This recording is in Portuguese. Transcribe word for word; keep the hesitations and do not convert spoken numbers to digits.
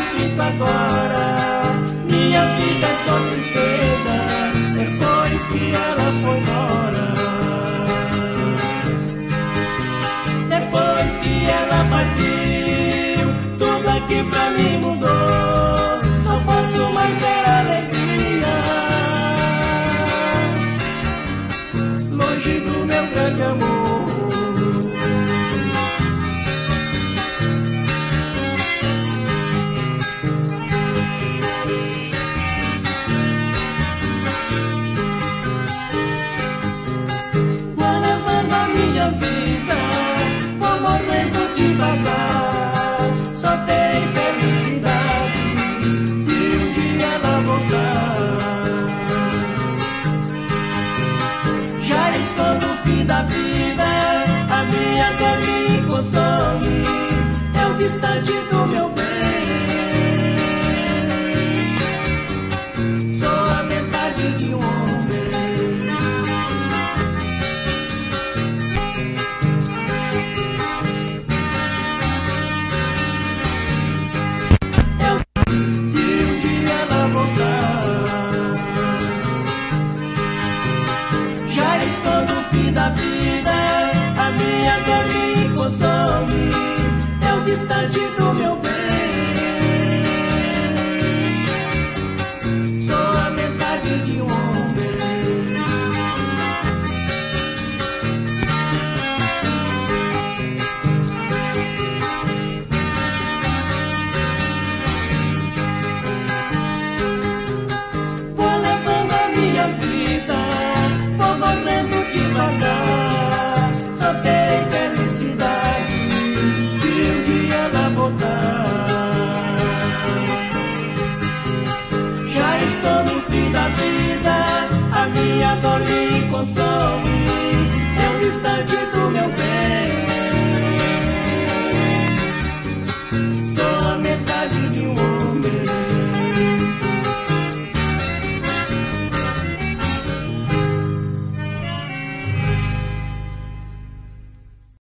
sinto agora, minha vida é só tristeza, depois que ela foi embora. Depois que ela partiu, tudo aqui pra mim mudou. Não posso mais ter alegria, longe do meu grande amor. Vou levando a minha vida, vou morrendo devagar. Só tem felicidade se um dia ela voltar. Já estou no fim da vida, a minha dor me consome, é o distante do